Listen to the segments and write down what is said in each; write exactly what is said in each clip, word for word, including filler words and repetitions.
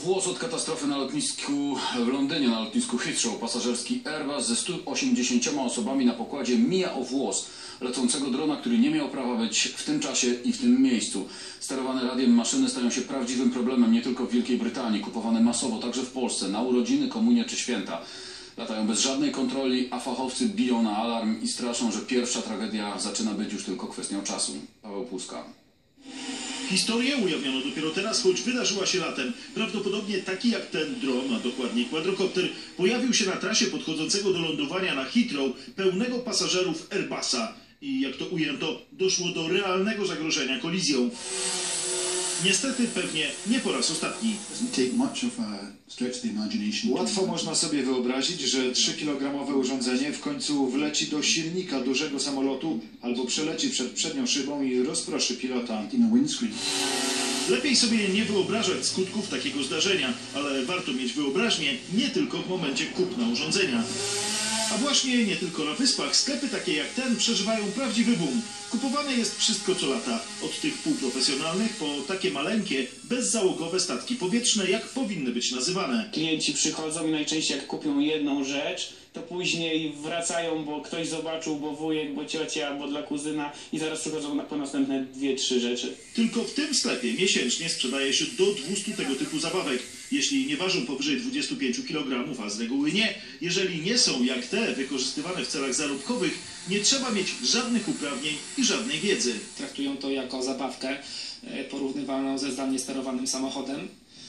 włos od katastrofy na lotnisku w Londynie, na lotnisku Heathrow. Pasażerski Airbus ze stu osiemdziesięcioma osobami na pokładzie mija o włos lecącego drona, który nie miał prawa być w tym czasie i w tym miejscu. Sterowane radiem maszyny stają się prawdziwym problemem nie tylko w Wielkiej Brytanii, kupowane masowo także w Polsce, na urodziny, komunie czy święta. Latają bez żadnej kontroli, a fachowcy biją na alarm i straszą, że pierwsza tragedia zaczyna być już tylko kwestią czasu. Paweł Puska. Historię ujawniono dopiero teraz, choć wydarzyła się latem. Prawdopodobnie taki jak ten dron, a dokładnie quadrocopter, pojawił się na trasie podchodzącego do lądowania na Heathrow pełnego pasażerów Airbusa. I jak to ujęto, doszło do realnego zagrożenia kolizją. Niestety pewnie nie po raz ostatni. Łatwo można sobie wyobrazić, że trzykilogramowe urządzenie w końcu wleci do silnika dużego samolotu albo przeleci przed przednią szybą i rozproszy pilota. Lepiej sobie nie wyobrażać skutków takiego zdarzenia, ale warto mieć wyobraźnię nie tylko w momencie kupna urządzenia. A właśnie nie tylko na wyspach sklepy takie jak ten przeżywają prawdziwy boom. Kupowane jest wszystko co lata, od tych półprofesjonalnych po takie maleńkie, bezzałogowe statki powietrzne, jak powinny być nazywane. Klienci przychodzą i najczęściej jak kupią jedną rzecz, to później wracają, bo ktoś zobaczył, bo wujek, bo ciocia, bo dla kuzyna i zaraz przychodzą na, po następne dwie, trzy rzeczy. Tylko w tym sklepie miesięcznie sprzedaje się do dwustu tego typu zabawek. Jeśli nie ważą powyżej dwudziestu pięciu kilogramów, a z reguły nie, jeżeli nie są jak te wykorzystywane w celach zarobkowych, nie trzeba mieć żadnych uprawnień i żadnej wiedzy. Traktują to jako zabawkę porównywalną ze zdalnie sterowanym samochodem,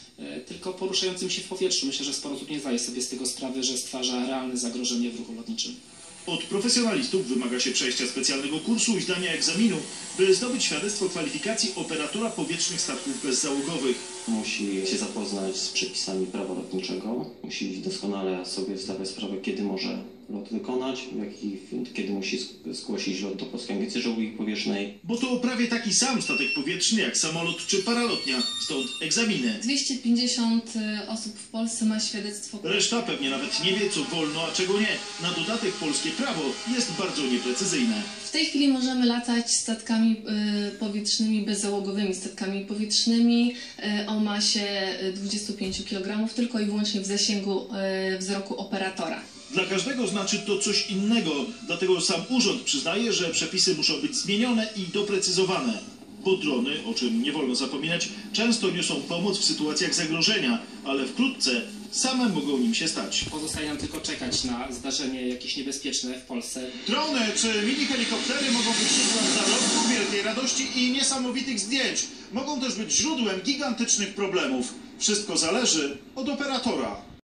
tylko poruszającym się w powietrzu. Myślę, że sporo osób nie zdaje sobie z tego sprawy, że stwarza realne zagrożenie w ruchu lotniczym. Od profesjonalistów wymaga się przejścia specjalnego kursu i zdania egzaminu, by zdobyć świadectwo kwalifikacji operatora powietrznych statków bezzałogowych. Musi się zapoznać z przepisami prawa lotniczego, musi doskonale sobie zdawać sprawę, kiedy może lot wykonać, jaki, kiedy musi zgłosić lot do Polskiej Agencji Żeglugi Powietrznej. Bo to prawie taki sam statek powietrzny jak samolot czy paralotnia, stąd egzaminy. dwieście pięćdziesiąt osób w Polsce ma świadectwo. Reszta pewnie nawet nie wie, co wolno, a czego nie. Na dodatek polskie prawo jest bardzo nieprecyzyjne. W tej chwili możemy latać statkami y, powietrznymi, bezzałogowymi statkami powietrznymi y, o masie dwudziestu pięciu kilogramów, tylko i wyłącznie w zasięgu y, wzroku operatora. Dla każdego znaczy to coś innego, dlatego sam urząd przyznaje, że przepisy muszą być zmienione i doprecyzowane. Bo drony, o czym nie wolno zapominać, często niosą pomoc w sytuacjach zagrożenia, ale wkrótce same mogą nim się stać. Pozostaje nam tylko czekać na zdarzenie jakieś niebezpieczne w Polsce. Drony czy mini helikoptery mogą być źródłem zarobku, wielkiej radości i niesamowitych zdjęć. Mogą też być źródłem gigantycznych problemów. Wszystko zależy od operatora.